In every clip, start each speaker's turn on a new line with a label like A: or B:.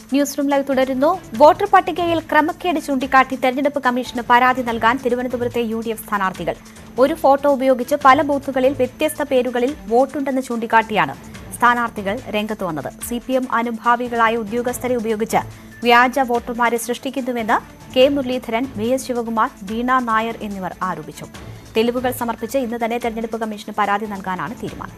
A: News room live തുടരുന്നു. Voter പട്ടികയിൽ ക്രമക്കേട് ചൂണ്ടിക്കാട്ടി തെരഞ്ഞെടുപ്പ് കമ്മീഷന് പരാതി നൽകാൻ തിരുവനന്തപുരത്തെ UDF സ്ഥാനാർത്ഥികൾ. ഒരു ഫോട്ടോ ഉപയോഗിച്ച് പല ബൂത്തുകളിൽ വ്യത്യസ്ത പേരുകളിൽ വോട്ടുണ്ടെന്ന് ചൂണ്ടിക്കാട്ടിയാണ് സ്ഥാനാർത്ഥികൾ രംഗത്ത് വന്നത്. CPM അനുഭാവികളായ ഉദ്യോഗസ്ഥരെ ഉപയോഗിച്ച് വ്യാജ വോട്ടർമാരെ സൃഷ്ടിക്കുന്നുവെന്ന് K. മുരളീധരൻ, VS ശിവകുമാർ, വീണ നായർ എന്നിവർ ആരോപിച്ചു. തെളിവുകൾ സമർപ്പിച്ച് ഇന്ന് തന്നെ തെരഞ്ഞെടുപ്പ് കമ്മീഷന് പരാതി നൽകാനാണ് തീരുമാനം.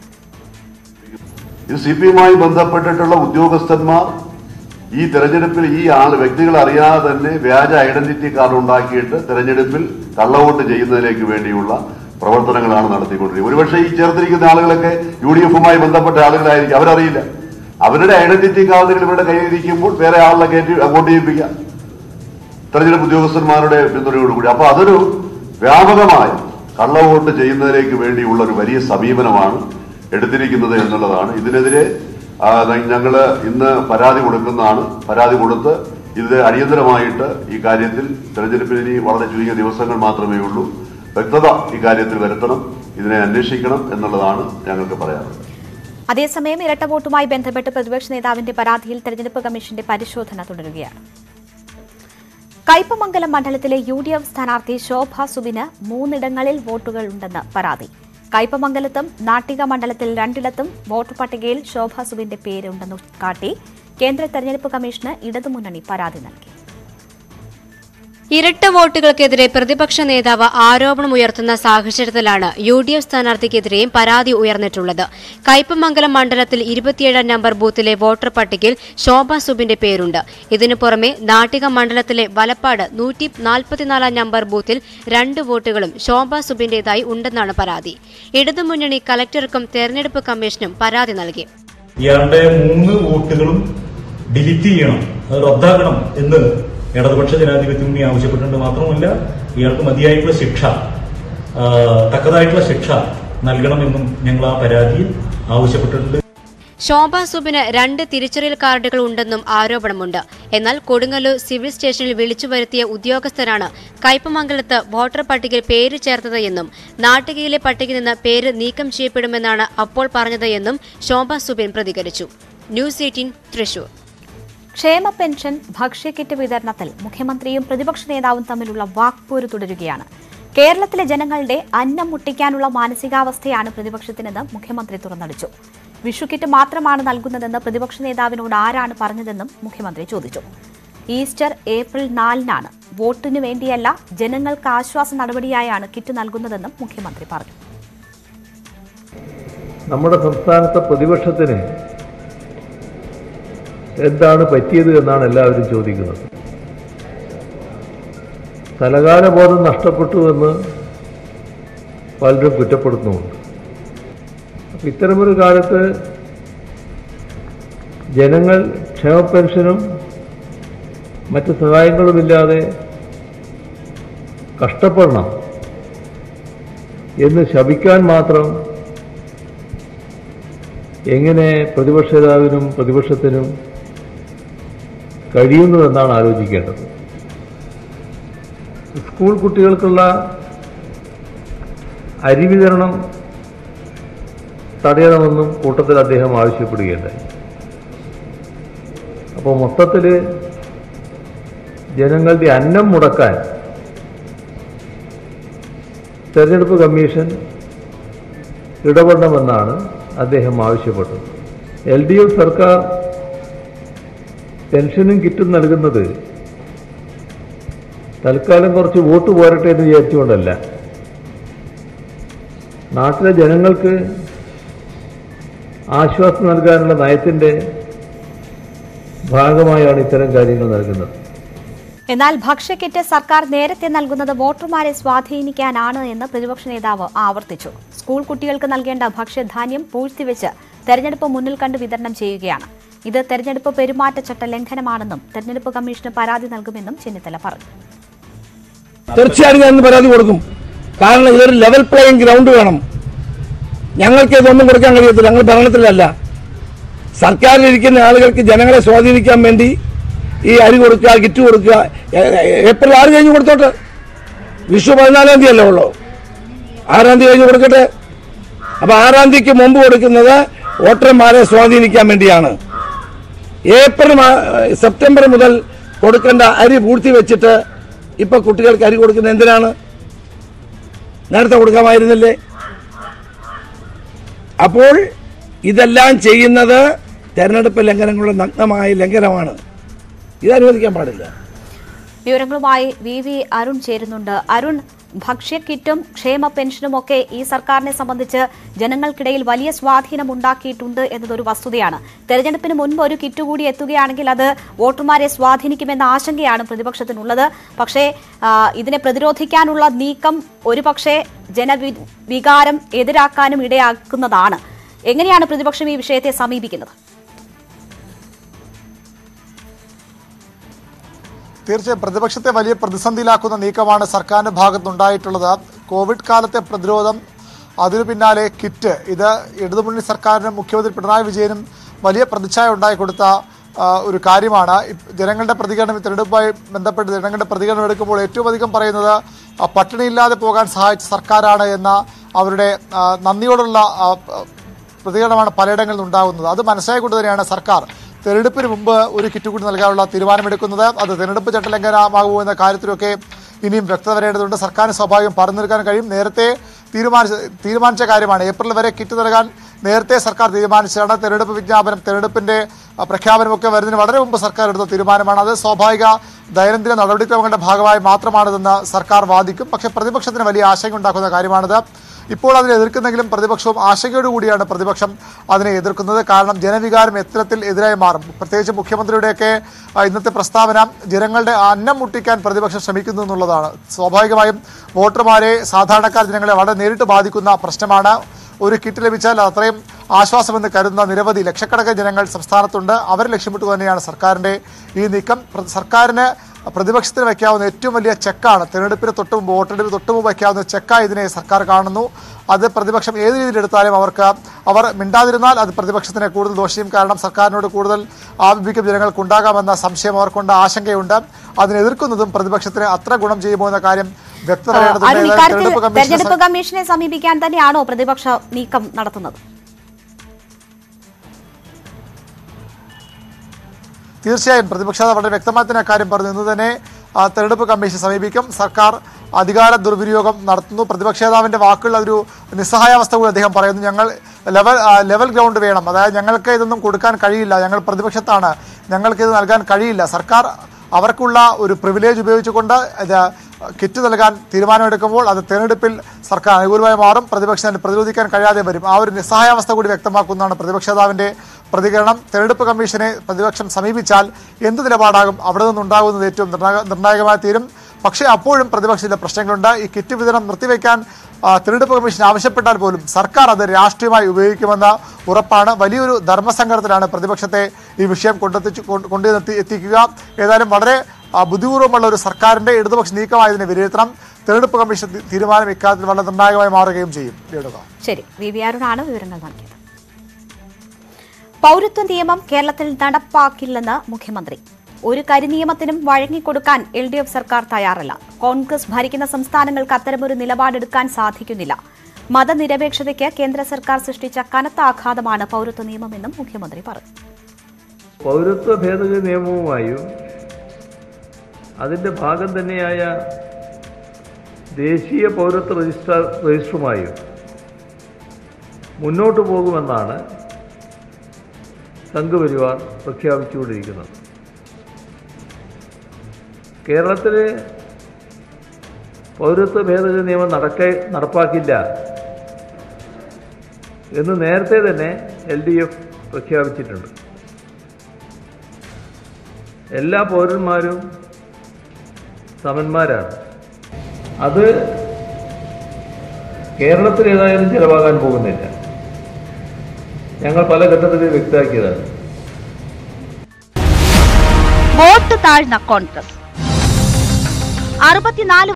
B: CPMമായി ബന്ധപ്പെട്ടിട്ടുള്ള ഉദ്യോഗസ്ഥന്മാർ ഈ തെരഞ്ഞെടുപ്പിൽ ഈ വ്യക്തികൾ അറിയാതെ തന്നെ വ്യാജ ഐഡന്റിറ്റി കാർഡ് ഉണ്ടാക്കിയിട്ട് തെരഞ്ഞെടുപ്പിൽ കള്ളവോട്ട് ചെയ്യുന്നതിലേക്ക് വേണ്ടിയുള്ള പ്രവർത്തനങ്ങളാണ് നടത്തിക്കൊണ്ടിരിക്കുന്നത്. ഒരുപക്ഷെ ഈ ചേർത്തിരിക്കുന്ന ആളുകളൊക്കെ UDFുമായി ബന്ധപ്പെട്ട ആളുകളായിരിക്കും, അവരറിയില്ല. അവരുടെ ഐഡന്റിറ്റി കാർഡുകൾ ഇവരുടെ കയ്യിലിരിക്കുമ്പോൾ വേറെ ആളെ കയറ്റി വോട്ട് ചെയ്യിപ്പിക്കാം തെരഞ്ഞെടുപ്പ് ഉദ്യോഗസ്ഥന്മാരുടെ പിന്തുണയോടുകൂടി. അപ്പൊ അതൊരു വ്യാപകമായ കള്ളവോട്ട് ചെയ്യുന്നതിലേക്ക് വേണ്ടിയുള്ള ഒരു വലിയ സമീപനമാണ് എടുത്തിരിക്കുന്നത് എന്നുള്ളതാണ്. ഇതിനെതിരെ ഞങ്ങൾ ഇന്ന് പരാതി കൊടുക്കുന്നതാണ്. പരാതി കൊടുത്ത് ഇത് അടിയന്തരമായിട്ട് ഈ കാര്യത്തിൽ തെരഞ്ഞെടുപ്പിന് ഇനി വളരെ ചുരുങ്ങിയ ദിവസങ്ങൾ മാത്രമേ ഉള്ളൂ, വ്യക്തത ഇക്കാര്യത്തിൽ വരുത്തണം, ഇതിനെ അന്വേഷിക്കണം എന്നുള്ളതാണ് ഞങ്ങൾക്ക് പറയാനുള്ളത്.
A: അതേസമയം ഇരട്ട വോട്ടുമായി ബന്ധപ്പെട്ട് പ്രതിപക്ഷ നേതാവിന്റെ പരാതിയിൽ തെരഞ്ഞെടുപ്പ് കമ്മീഷന്റെ പരിശോധന തുടരുകയാണ്. കയ്പമംഗലം മണ്ഡലത്തിലെ UDF സ്ഥാനാർത്ഥി ശോഭ സുബിന് 3 ഇടങ്ങളിൽ വോട്ടുകൾ ഉണ്ടെന്ന് പരാതി. കയ്പമംഗലത്തും നാട്ടിക മണ്ഡലത്തിൽ 2ഇടത്തും വോട്ടർ പട്ടികയിൽ ശോഭ സുബിന്റെ പേരുണ്ടെന്ന് കാട്ടി കേന്ദ്ര തെരഞ്ഞെടുപ്പ് കമ്മീഷന് ഇടതുമുന്നണി പരാതി നൽകി.
C: ഇരട്ട വോട്ടുകൾക്കെതിരെ പ്രതിപക്ഷ നേതാവ് ആരോപണമുയർത്തുന്ന സാഹചര്യത്തിലാണ് UDF സ്ഥാനാർത്ഥിക്കെതിരെയും പരാതി ഉയർന്നിട്ടുള്ളത്. കയ്പമംഗലം മണ്ഡലത്തിൽ 27 നമ്പർ ബൂത്തിലെ വോട്ടർ പട്ടികയിൽ ശോഭ സുബിന്റെ പേരുണ്ട്. ഇതിനു പുറമെ നാട്ടിക മണ്ഡലത്തിലെ വലപ്പാട് 144 നമ്പർ ബൂത്തിൽ 2 വോട്ടുകളും ശോഭ സുബിന്റേതായി ഉണ്ടെന്നാണ് പരാതി. ഇടതുമുന്നണി കലക്ടർക്കും തെരഞ്ഞെടുപ്പ് കമ്മീഷനും പരാതി നൽകി.
D: ഇയാളുടെ 3 വോട്ടുകളും ഡിലീറ്റ് ചെയ്യണം, അത് റദ്ദാക്കണം എന്ന് ഇടതുപക്ഷ ജനാധിപത്യ മുന്നണി ആവശ്യപ്പെട്ടിട്ടുണ്ട്. മാത്രമല്ല ഇയാൾക്ക് മതിയായിട്ടുള്ള ശിക്ഷ, തക്കതായിട്ടുള്ള ശിക്ഷ നൽകണമെന്നും ഞങ്ങൾ ആ പരാതിയിൽ ആവശ്യപ്പെട്ടിട്ടുണ്ട്.
C: ശോഭ സുബിന് 2 തിരിച്ചറിയൽ കാർഡുകൾ ഉണ്ടെന്നും ആരോപണമുണ്ട്. എന്നാൽ കൊടുങ്ങല്ലൂർ സിവിൽ സ്റ്റേഷനിൽ വിളിച്ചു വരുത്തിയ ഉദ്യോഗസ്ഥരാണ് കയ്പമംഗലത്ത് വോട്ടർ പട്ടികയിൽ പേര് ചേർത്തത് എന്നും നാട്ടികയിലെ പട്ടികയിൽ നിന്ന് പേര് നീക്കം ചെയ്യപ്പെടുമെന്നാണ് അപ്പോൾ പറഞ്ഞത് എന്നും ശോഭ സുബിൻ പ്രതികരിച്ചു. ന്യൂസ് 18 തൃശൂർ.
A: ക്ഷേമ പെൻഷൻ, ഭക്ഷ്യക്കിറ്റ് വിതരണത്തിൽ മുഖ്യമന്ത്രിയും പ്രതിപക്ഷ നേതാവും തമ്മിലുള്ള വാക്പോര് തുടരുകയാണ്. കേരളത്തിലെ ജനങ്ങളുടെ അന്നം മുട്ടിക്കാനുള്ള മാനസികാവസ്ഥയാണ് പ്രതിപക്ഷത്തിനെന്ന് മുഖ്യമന്ത്രി തുറന്നടിച്ചു. വിഷുക്കിറ്റ് മാത്രമാണ് നൽകുന്നതെന്ന് പ്രതിപക്ഷ നേതാവിനോട് ആരാണ് പറഞ്ഞതെന്നും മുഖ്യമന്ത്രി ചോദിച്ചു. Easter April 4-നാണ്. വോട്ടിനു വേണ്ടിയല്ല, ജനങ്ങൾക്ക് ആശ്വാസ നടപടിയായാണ് കിറ്റ് നൽകുന്നതെന്നും മുഖ്യമന്ത്രി പറഞ്ഞു.
E: നമ്മുടെ സംസ്ഥാനത്തെ പ്രതിപക്ഷത്തിന് എന്താണ് പറ്റിയത് എന്നാണ് എല്ലാവരും ചോദിക്കുന്നത്. സ്ഥലകാലബോധം നഷ്ടപ്പെട്ടുവെന്ന് പലരും കുറ്റപ്പെടുത്തുന്നുണ്ട്. അപ്പം ഇത്തരമൊരു കാലത്ത് ജനങ്ങൾ ക്ഷേമ പെൻഷനും മറ്റ് സഹായങ്ങളുമില്ലാതെ കഷ്ടപ്പെടണം എന്ന് ശപിക്കാൻ മാത്രം എങ്ങനെ പ്രതിപക്ഷ നേതാവിനും പ്രതിപക്ഷത്തിനും കഴിയുന്നുവെന്നാണ് ആലോചിക്കേണ്ടത്. സ്കൂൾ കുട്ടികൾക്കുള്ള അരി വിതരണം തടയണമെന്നും കൂട്ടത്തിൽ അദ്ദേഹം ആവശ്യപ്പെടുകയുണ്ടായി. അപ്പോൾ മൊത്തത്തിൽ ജനങ്ങളുടെ അന്നം മുടക്കാൻ തെരഞ്ഞെടുപ്പ് കമ്മീഷൻ ഇടപെടണമെന്നാണ് അദ്ദേഹം ആവശ്യപ്പെട്ടത്. LDF സർക്കാർ പെൻഷനും കിറ്റും നൽകുന്നത് തൽക്കാലം കുറച്ച് വോട്ട് പോരട്ടെ എന്ന് വിചാരിച്ചുകൊണ്ടല്ല. നാട്ടിലെ ജനങ്ങൾക്ക് ആശ്വാസം നൽകാനുള്ള നയത്തിൻ്റെ ഭാഗമായാണ് ഇത്തരം കാര്യങ്ങൾ നൽകുന്നത്.
A: എന്നാൽ ഭക്ഷ്യക്കിറ്റ് സർക്കാർ നേരത്തെ നൽകുന്നത് വോട്ടർമാരെ സ്വാധീനിക്കാനാണ് എന്ന് പ്രതിപക്ഷ നേതാവ് ആവർത്തിച്ചു. സ്കൂൾ കുട്ടികൾക്ക് നൽകേണ്ട ഭക്ഷ്യധാന്യം പൂഴ്ത്തിവെച്ച് തെരഞ്ഞെടുപ്പ് മുന്നിൽ കണ്ട് വിതരണം ചെയ്യുകയാണ്. ഇത് തെരഞ്ഞെടുപ്പ് പെരുമാറ്റച്ചട്ട ലംഘനമാണെന്നും തെരഞ്ഞെടുപ്പ് കമ്മീഷന് പരാതി നൽകുമെന്നും ചെന്നിത്തല പറഞ്ഞു.
F: തീർച്ചയായും ഞാൻ പരാതി കൊടുക്കും. കാരണം ഇതൊരു ലെവൽ പ്ലേയിങ് ഗ്രൗണ്ട് വേണം. ഞങ്ങൾക്ക് ഇതൊന്നും കൊടുക്കാൻ കഴിയത്തില്ല. ഞങ്ങൾ ഭരണത്തിലല്ല. സർക്കാരിലിരിക്കുന്ന ആളുകൾക്ക് ജനങ്ങളെ സ്വാധീനിക്കാൻ വേണ്ടി ഈ അരി കൊടുക്കുക, കിറ്റ് കൊടുക്കുക. ഏപ്രിൽ 6 കഴിഞ്ഞ് കൊടുത്തോട്ടെ. വിഷു 14-ാം തീയതി അല്ലേ ഉള്ളൂ. 6-ാം തീയതി കഴിഞ്ഞ് കൊടുക്കട്ടെ. അപ്പോൾ 6-ാം തീയതിക്ക് മുമ്പ് കൊടുക്കുന്നത് വോട്ടർമാരെ സ്വാധീനിക്കാൻ വേണ്ടിയാണ്. സെപ്റ്റംബർ മുതൽ കൊടുക്കേണ്ട അരി പൂഴ്ത്തി വെച്ചിട്ട് ഇപ്പൊ കുട്ടികൾക്ക് അരി കൊടുക്കുന്നത് എന്തിനാണ്? നേരത്തെ കൊടുക്കാമായിരുന്നില്ലേ? അപ്പോൾ ഇതെല്ലാം ചെയ്യുന്നത് തെരഞ്ഞെടുപ്പ് ലംഘനങ്ങളുടെ നഗ്നമായ ലംഘനമാണ്. ഇത് അനുവദിക്കാൻ പാടില്ല.
A: വിവരങ്ങളുമായി വി അരുൺ ചേരുന്നുണ്ട്. അരുൺ, ഭക്ഷ്യക്കിറ്റും ക്ഷേമ പെൻഷനും ഒക്കെ ഈ സർക്കാരിനെ സംബന്ധിച്ച് ജനങ്ങൾക്കിടയിൽ വലിയ സ്വാധീനം ഉണ്ടാക്കിയിട്ടുണ്ട് എന്നതൊരു വസ്തുതയാണ്. തെരഞ്ഞെടുപ്പിന് മുൻപ് ഒരു കിറ്റ് കൂടി എത്തുകയാണെങ്കിൽ അത് വോട്ടർമാരെ സ്വാധീനിക്കുമെന്ന ആശങ്കയാണ് പ്രതിപക്ഷത്തിനുള്ളത്. പക്ഷേ ഇതിനെ പ്രതിരോധിക്കാനുള്ള നീക്കം ഒരുപക്ഷെ ജനവികാരം എതിരാക്കാനും ഇടയാക്കുന്നതാണ്. എങ്ങനെയാണ് പ്രതിപക്ഷം ഈ വിഷയത്തെ സമീപിക്കുന്നത്?
G: തീർച്ചയായും പ്രതിപക്ഷത്തെ വലിയ പ്രതിസന്ധിയിലാക്കുന്ന നീക്കമാണ് സർക്കാരിന്റെ ഭാഗത്തുനിന്നുണ്ടായിട്ടുള്ളത്. കോവിഡ് കാലത്തെ പ്രതിരോധം, അതിനു പിന്നാലെ കിറ്റ്, ഇത് ഇടതുമുന്നണി സർക്കാരിനും മുഖ്യമന്ത്രി പിണറായി വിജയനും വലിയ പ്രതിച്ഛായ ഉണ്ടായിക്കൊടുത്ത ഒരു കാര്യമാണ്. ജനങ്ങളുടെ പ്രതികരണം, തിരഞ്ഞെടുപ്പുമായി ബന്ധപ്പെട്ട് ജനങ്ങളുടെ പ്രതികരണം എടുക്കുമ്പോൾ ഏറ്റവും അധികം പറയുന്നത് പട്ടിണിയില്ലാതെ പോകാൻ സഹായിച്ച സർക്കാരാണ് എന്ന അവരുടെ നന്ദിയോടുള്ള പ്രതികരണമാണ് പലയിടങ്ങളിൽ നിന്നുണ്ടാകുന്നത്. അത് മനസ്സിലായിക്കൊണ്ട് തന്നെയാണ് സർക്കാർ തെരഞ്ഞെടുപ്പിന് മുമ്പ് ഒരു കിറ്റ് കൂടി നൽകാനുള്ള തീരുമാനമെടുക്കുന്നത്. അത് തെരഞ്ഞെടുപ്പ് ചട്ടലംഘനമാകുമോ എന്ന കാര്യത്തിലൊക്കെ ഇനിയും വ്യക്തത വരേണ്ടതുണ്ട്. സർക്കാരിന് സ്വാഭാവികം പറഞ്ഞു നിൽക്കാൻ കഴിയും. നേരത്തെ തീരുമാനിച്ച കാര്യമാണ്. ഏപ്രിൽ വരെ കിറ്റ് നൽകാൻ നേരത്തെ സർക്കാർ തീരുമാനിച്ചതാണ്. തെരഞ്ഞെടുപ്പ് വിജ്ഞാപനം, തെരഞ്ഞെടുപ്പിന്റെ പ്രഖ്യാപനമൊക്കെ വരുന്നതിന് വളരെ മുമ്പ് സർക്കാർ എടുത്ത തീരുമാനമാണ്. അത് സ്വാഭാവിക ദൈനംദിന നടപടിക്രമങ്ങളുടെ ഭാഗമായി മാത്രമാണിതെന്ന് സർക്കാർ വാദിക്കും. പക്ഷേ പ്രതിപക്ഷത്തിന് വലിയ ആശങ്ക ഉണ്ടാക്കുന്ന കാര്യമാണിത്. ഇപ്പോൾ അതിനെ എതിർക്കുന്നെങ്കിലും പ്രതിപക്ഷവും ആശങ്കയോടുകൂടിയാണ് പ്രതിപക്ഷം അതിനെ എതിർക്കുന്നത്. കാരണം ജനവികാരം എത്തരത്തിൽ എതിരായി മാറും. പ്രത്യേകിച്ച് മുഖ്യമന്ത്രിയുടെയൊക്കെ ഇന്നത്തെ പ്രസ്താവന ജനങ്ങളുടെ അന്നം മുട്ടിക്കാൻ പ്രതിപക്ഷം ശ്രമിക്കുന്നു എന്നുള്ളതാണ്. സ്വാഭാവികമായും വോട്ടർമാരെ, സാധാരണക്കാർ ജനങ്ങളെ വളരെ നേരിട്ട് ബാധിക്കുന്ന പ്രശ്നമാണ്. ഒരു കിറ്റ് ലഭിച്ചാൽ അത്രയും ആശ്വാസമെന്ന് കരുതുന്ന നിരവധി ലക്ഷക്കണക്കിന് ജനങ്ങൾ സംസ്ഥാനത്തുണ്ട്. അവരെ ലക്ഷ്യമിട്ട് തന്നെയാണ് സർക്കാരിൻ്റെ ഈ നീക്കം. സർക്കാരിന് പ്രതിപക്ഷത്തിന് വയ്ക്കാവുന്ന ഏറ്റവും വലിയ ചെക്കാണ് തെരഞ്ഞെടുപ്പിന് തൊട്ടുമുമ്പ്, വോട്ടെടുപ്പിന് തൊട്ടുമുമ്പ് വയ്ക്കാവുന്ന ചെക്കായി ഇതിനെ സർക്കാർ കാണുന്നു. അത് പ്രതിപക്ഷം ഏത് രീതിയിലെടുത്താലും അവർ മിണ്ടാതിരുന്നാൽ അത് പ്രതിപക്ഷത്തിന് കൂടുതൽ ദോഷം. കാരണം സർക്കാരിനോട് കൂടുതൽ ആഭിമുഖ്യം ജനങ്ങൾക്കുണ്ടാകാമെന്ന സംശയം അവർക്കുണ്ട്, ആശങ്കയുണ്ട്. അതിനെതിർക്കുന്നതും പ്രതിപക്ഷത്തിന് അത്ര ഗുണം ചെയ്യുമോ എന്ന കാര്യം വ്യക്തതയേണ്ടതുണ്ട്.
A: തെരഞ്ഞെടുപ്പ് കമ്മീഷനെ സമീപിക്കാൻ തന്നെയാണോ പ്രതിപക്ഷ നീക്കം നടത്തുന്നത്?
G: തീർച്ചയായും പ്രതിപക്ഷ വളരെ വ്യക്തമായി തന്നെ കാര്യം പറഞ്ഞു. ഇന്ന് തന്നെ തെരഞ്ഞെടുപ്പ് കമ്മീഷൻ സമീപിക്കും. സർക്കാർ അധികാര ദുർവിനിയോഗം നടത്തുന്നു. പ്രതിപക്ഷ നേതാവിൻ്റെ വാക്കുകൾ അതൊരു നിസ്സഹായാവസ്ഥ കൂടി അദ്ദേഹം പറയുന്നു. ഞങ്ങൾ ലെവൽ ഗ്രൗണ്ട് വേണം, അതായത് ഞങ്ങൾക്ക് ഇതൊന്നും കൊടുക്കാൻ കഴിയില്ല, ഞങ്ങൾ പ്രതിപക്ഷത്താണ്, ഞങ്ങൾക്കിത് നൽകാൻ കഴിയില്ല. സർക്കാർ അവർക്കുള്ള ഒരു പ്രിവിലേജ് ഉപയോഗിച്ചുകൊണ്ട് ഇത് കിറ്റ് നൽകാൻ തീരുമാനമെടുക്കുമ്പോൾ അത് തെരഞ്ഞെടുപ്പിൽ സർക്കാർ അനുകൂലമായി മാറും. പ്രതിപക്ഷത്തിന് പ്രതിരോധിക്കാൻ കഴിയാതെ വരും. ആ ഒരു നിസ്സഹായാവസ്ഥ കൂടി വ്യക്തമാക്കുന്നതാണ് പ്രതിപക്ഷ നേതാവിൻ്റെ പ്രതികരണം. തെരഞ്ഞെടുപ്പ് കമ്മീഷനെ പ്രതിപക്ഷം സമീപിച്ചാൽ എന്ത് നിലപാടാകും അവിടെ നിന്നുണ്ടാകുന്നത് ഏറ്റവും നിർണായകമായി തീരും. പക്ഷേ അപ്പോഴും പ്രതിപക്ഷത്തിലെ പ്രശ്നങ്ങളുണ്ട്. ഈ കിറ്റ് വിതരണം നിർത്തിവെക്കാൻ തെരഞ്ഞെടുപ്പ് കമ്മീഷൻ ആവശ്യപ്പെട്ടാൽ പോലും സർക്കാർ അത് രാഷ്ട്രീയമായി ഉപയോഗിക്കുമെന്ന ഉറപ്പാണ്. വലിയൊരു ധർമ്മസങ്കടത്തിലാണ് പ്രതിപക്ഷത്തെ ഈ വിഷയം എത്തിക്കുക. ഏതായാലും വളരെ ബുദ്ധിപൂർവ്വമുള്ള ഒരു സർക്കാരിൻ്റെ ഇടതുപക്ഷ നീക്കമായതിനെ വിലയിരുത്തണം. തെരഞ്ഞെടുപ്പ് കമ്മീഷൻ തീരുമാനം ഇക്കാര്യത്തിൽ വളരെ നിർണായകമായി മാറുകയും ചെയ്യും.
A: ശരി, വി അരുണാണ് വിവരങ്ങൾ നൽകിയത്. പൗരത്വ നിയമം കേരളത്തിൽ നടപ്പാക്കില്ലെന്ന് മുഖ്യമന്ത്രി. ഒരു കരിനിയമത്തിനും വഴങ്ങിക്കൊടുക്കാൻ LDF സർക്കാർ തയ്യാറല്ല. കോൺഗ്രസ് ഭരിക്കുന്ന സംസ്ഥാനങ്ങൾക്ക് അത്തരമൊരു നിലപാടെടുക്കാൻ സാധിക്കുന്നില്ല. മതനിരപേക്ഷതയ്ക്ക് കേന്ദ്ര സർക്കാർ സൃഷ്ടിച്ച കനത്ത ആഘാതമാണ് പൗരത്വ നിയമമെന്നും മുഖ്യമന്ത്രി പറഞ്ഞു.
E: പൗരത്വ ഭേദഗതി നിയമവുമായും അതിൻ്റെ ഭാഗം തന്നെയായ ദേശീയ പൗരത്വ രജിസ്റ്ററുമായും മുന്നോട്ടു പോകുമെന്നാണ് സംഘപരിവാർ പ്രഖ്യാപിച്ചുകൊണ്ടിരിക്കുന്നത്. കേരളത്തിൽ പൗരത്വ ഭേദഗതി നിയമം നടപ്പാക്കില്ല എന്ന് നേരത്തെ തന്നെ LDF പ്രഖ്യാപിച്ചിട്ടുണ്ട്. എല്ലാ പൗരന്മാരും സമന്മാരാണ്. അത് കേരളത്തിൽ ഏതായാലും ചെലവാകാൻ പോകുന്നില്ല. ഞങ്ങൾ പല ഘട്ടത്തിൽ വ്യക്തമാക്കിയതാണ്.
H: വോട്ട് താഴ്ന്ന കോൺഗ്രസ് 64